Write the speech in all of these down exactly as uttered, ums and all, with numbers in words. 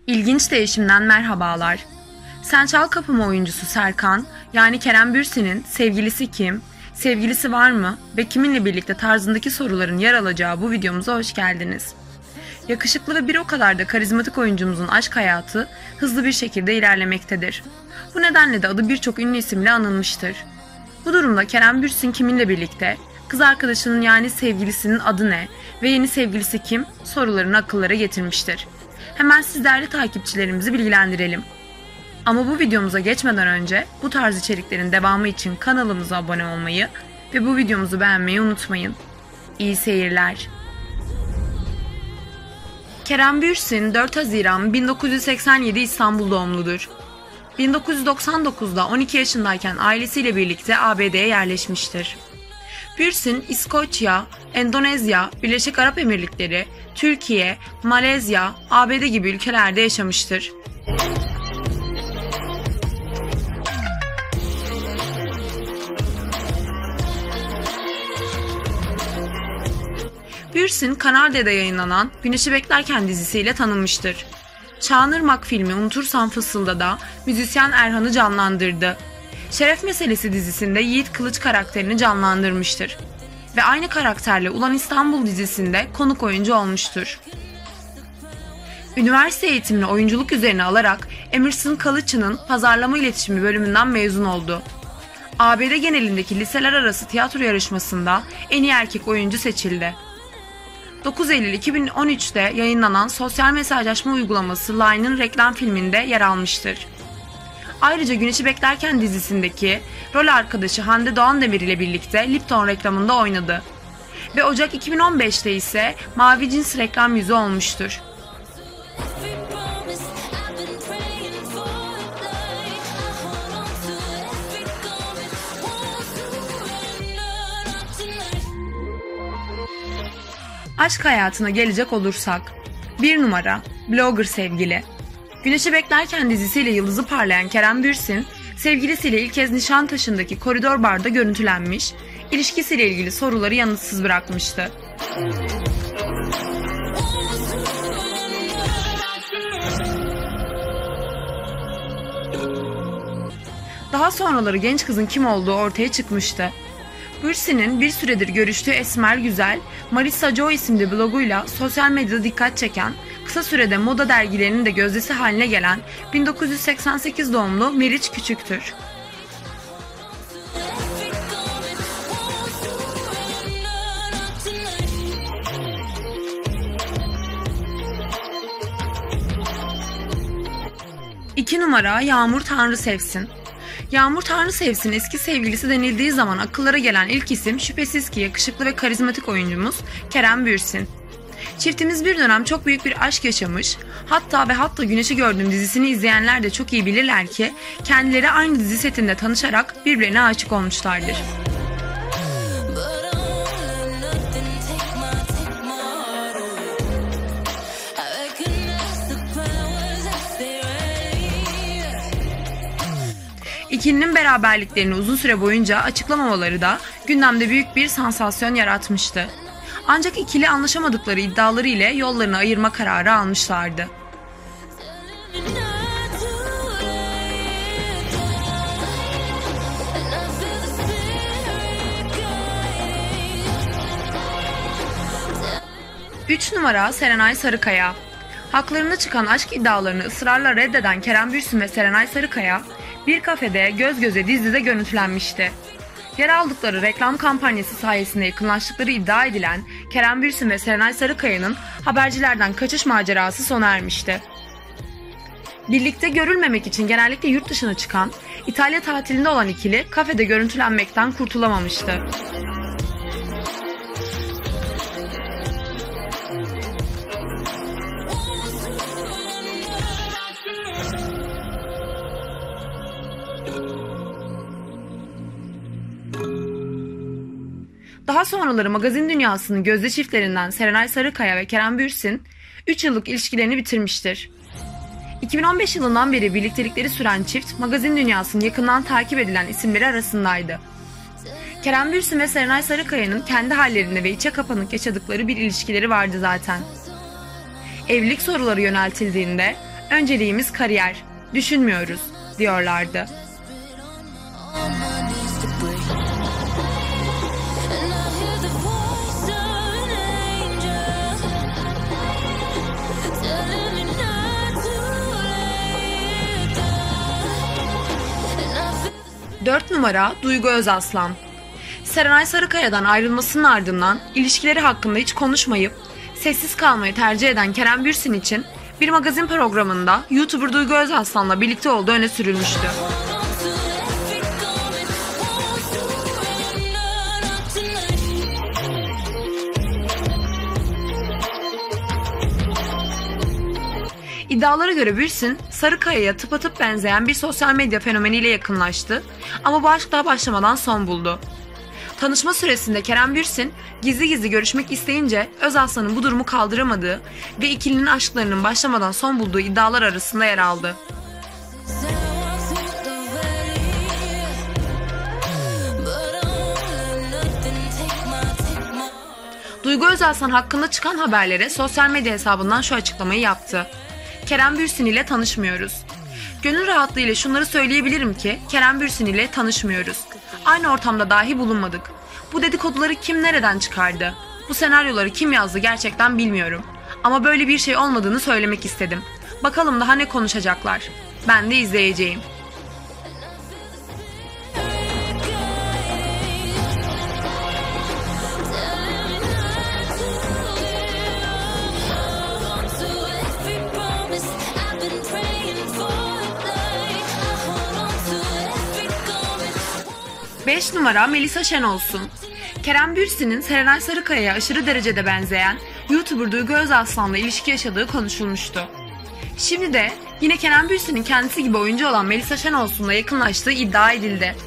İlginç Değişim'den merhabalar. Sen Çal Kapımı oyuncusu Serkan, yani Kerem Bürsin'in sevgilisi kim, sevgilisi var mı ve kiminle birlikte tarzındaki soruların yer alacağı bu videomuza hoş geldiniz. Yakışıklı ve bir o kadar da karizmatik oyuncumuzun aşk hayatı hızlı bir şekilde ilerlemektedir. Bu nedenle de adı birçok ünlü isimle anılmıştır. Bu durumda Kerem Bürsin kiminle birlikte, kız arkadaşının yani sevgilisinin adı ne ve yeni sevgilisi kim sorularını akıllara getirmiştir. Hemen siz değerli takipçilerimizi bilgilendirelim. Ama bu videomuza geçmeden önce bu tarz içeriklerin devamı için kanalımıza abone olmayı ve bu videomuzu beğenmeyi unutmayın. İyi seyirler. Kerem Bürsin dört Haziran bin dokuz yüz seksen yedi İstanbul doğumludur. bin dokuz yüz doksan dokuzda on iki yaşındayken ailesiyle birlikte A B D'ye yerleşmiştir. Bürsin, İskoçya, Endonezya, Birleşik Arap Emirlikleri, Türkiye, Malezya, A B D gibi ülkelerde yaşamıştır. Bürsin, Kanal D'de yayınlanan Güneşi Beklerken dizisiyle tanınmıştır. Çağınırmak filmi Unutursan Fısılda'da müzisyen Erhan'ı canlandırdı. Şeref Meselesi dizisinde Yiğit Kılıç karakterini canlandırmıştır. Ve aynı karakterle Ulan İstanbul dizisinde konuk oyuncu olmuştur. Üniversite eğitimini oyunculuk üzerine alarak Emerson Kılıç'ın pazarlama iletişimi bölümünden mezun oldu. A B D genelindeki liseler arası tiyatro yarışmasında en iyi erkek oyuncu seçildi. dokuz Eylül iki bin on üçte yayınlanan sosyal mesajlaşma uygulaması Line'ın reklam filminde yer almıştır. Ayrıca Güneşi Beklerken dizisindeki rol arkadaşı Hande Doğandemir ile birlikte Lipton reklamında oynadı. Ve Ocak iki bin on beşte ise Mavi Cins reklam yüzü olmuştur. Aşk hayatına gelecek olursak, bir numara blogger sevgili. Güneşi Beklerken dizisiyle yıldızı parlayan Kerem Bürsin, sevgilisiyle ilk kez Nişantaşı'ndaki koridor barda görüntülenmiş, ilişkisiyle ilgili soruları yanıtsız bırakmıştı. Daha sonraları genç kızın kim olduğu ortaya çıkmıştı. Bürsin'in bir süredir görüştüğü Esmer Güzel, Marissa Joy isimli bloguyla sosyal medyada dikkat çeken, kısa sürede moda dergilerinin de gözdesi haline gelen bin dokuz yüz seksen sekiz doğumlu Meriç Küçük'tür. İki numara Yağmur Tanrı Sevsin. Yağmur Tanrı Sevsin eski sevgilisi denildiği zaman akıllara gelen ilk isim şüphesiz ki yakışıklı ve karizmatik oyuncumuz Kerem Bürsin. Çiftimiz bir dönem çok büyük bir aşk yaşamış, hatta ve hatta Güneşi Gördüm dizisini izleyenler de çok iyi bilirler ki kendileri aynı dizi setinde tanışarak birbirine aşık olmuşlardır. İkilinin beraberliklerini uzun süre boyunca açıklamamaları da gündemde büyük bir sansasyon yaratmıştı. Ancak ikili anlaşamadıkları iddiaları ile yollarını ayırma kararı almışlardı. üç numara Serenay Sarıkaya. Haklarında çıkan aşk iddialarını ısrarla reddeden Kerem Bürsin ve Serenay Sarıkaya bir kafede göz göze dizide görüntülenmişti. Yer aldıkları reklam kampanyası sayesinde yakınlaştıkları iddia edilen Kerem Bürsin ve Serenay Sarıkaya'nın habercilerden kaçış macerası sona ermişti. Birlikte görülmemek için genellikle yurt dışına çıkan, İtalya tatilinde olan ikili kafede görüntülenmekten kurtulamamıştı. Daha sonraları magazin dünyasının gözde çiftlerinden Serenay Sarıkaya ve Kerem Bürsin üç yıllık ilişkilerini bitirmiştir. iki bin on beş yılından beri birliktelikleri süren çift magazin dünyasının yakından takip edilen isimleri arasındaydı. Kerem Bürsin ve Serenay Sarıkaya'nın kendi hallerinde ve içe kapanık yaşadıkları bir ilişkileri vardı zaten. Evlilik soruları yöneltildiğinde Önceliğimiz kariyer. Düşünmüyoruz diyorlardı. dört numara Duygu Özaslan. Serenay Sarıkaya'dan ayrılmasının ardından ilişkileri hakkında hiç konuşmayıp sessiz kalmayı tercih eden Kerem Bürsin için bir magazin programında YouTuber Duygu Özaslan'la birlikte olduğu öne sürülmüştü. İddialara göre Bürsin, Sarıkaya'ya tıpatıp benzeyen bir sosyal medya fenomeniyle yakınlaştı ama bu aşk daha başlamadan son buldu. Tanışma süresinde Kerem Bürsin gizli gizli görüşmek isteyince Özaslan'ın bu durumu kaldıramadığı ve ikilinin aşklarının başlamadan son bulduğu iddialar arasında yer aldı. Duygu Özaslan hakkında çıkan haberlere sosyal medya hesabından şu açıklamayı yaptı. Kerem Bürsin ile tanışmıyoruz. Gönül rahatlığıyla şunları söyleyebilirim ki Kerem Bürsin ile tanışmıyoruz. Aynı ortamda dahi bulunmadık. Bu dedikoduları kim nereden çıkardı? Bu senaryoları kim yazdı gerçekten bilmiyorum. Ama böyle bir şey olmadığını söylemek istedim. Bakalım daha ne konuşacaklar. Ben de izleyeceğim. beş numara Melisa Şenolsun. Kerem Bürsin'in Serenay Sarıkaya'ya aşırı derecede benzeyen YouTuber Duygu Özaslan'la ilişki yaşadığı konuşulmuştu. Şimdi de yine Kerem Bürsin'in kendisi gibi oyuncu olan Melisa Şenolsun'la yakınlaştığı iddia edildi.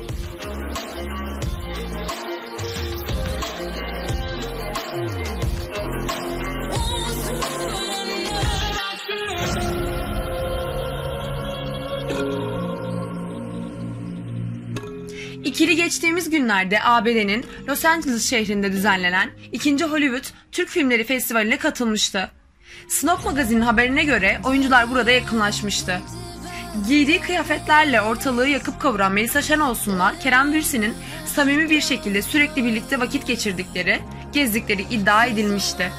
İkili geçtiğimiz günlerde A B D'nin Los Angeles şehrinde düzenlenen ikinci Hollywood Türk Filmleri Festivali'ne katılmıştı. Snop Magazin'in haberine göre oyuncular burada yakınlaşmıştı. Giydiği kıyafetlerle ortalığı yakıp kavuran Melisa Şenolsun'la Kerem Bürsin'in samimi bir şekilde sürekli birlikte vakit geçirdikleri, gezdikleri iddia edilmişti.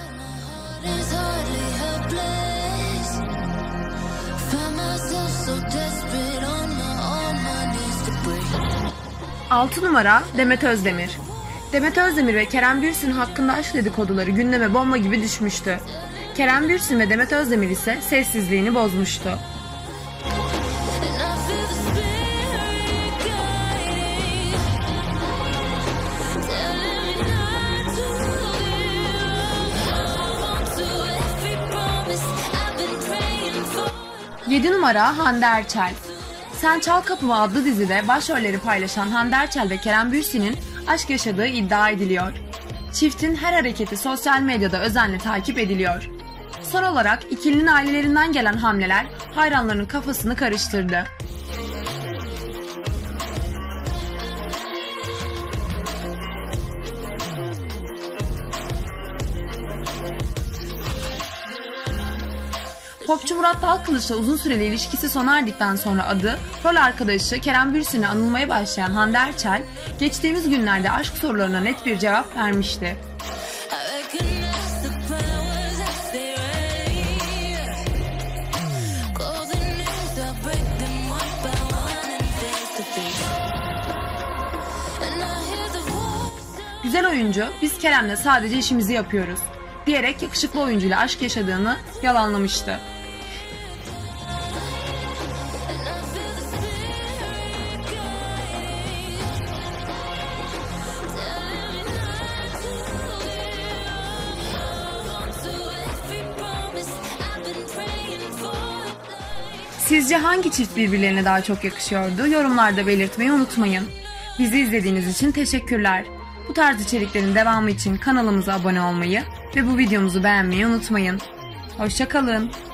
altı numara Demet Özdemir. Demet Özdemir ve Kerem Bürsin hakkında aşk dedikoduları gündeme bomba gibi düşmüştü. Kerem Bürsin ve Demet Özdemir ise sessizliğini bozmuştu. yedi numara Hande Erçel. Sen Çal Kapımı adlı dizide başrolleri paylaşan Hande Erçel ve Kerem Bürsin'in aşk yaşadığı iddia ediliyor. Çiftin her hareketi sosyal medyada özenle takip ediliyor. Son olarak ikilinin ailelerinden gelen hamleler hayranlarının kafasını karıştırdı. Popçu Murat Dalkılıç'la uzun süreli ilişkisi sona erdikten sonra adı, rol arkadaşı Kerem Bürsin'e anılmaya başlayan Hande Erçel, geçtiğimiz günlerde aşk sorularına net bir cevap vermişti. Güzel oyuncu, biz Kerem'le sadece işimizi yapıyoruz diyerek yakışıklı oyuncuyla aşk yaşadığını yalanlamıştı. Sizce hangi çift birbirlerine daha çok yakışıyordu? Yorumlarda belirtmeyi unutmayın. Bizi izlediğiniz için teşekkürler. Bu tarz içeriklerin devamı için kanalımıza abone olmayı ve bu videomuzu beğenmeyi unutmayın. Hoşça kalın.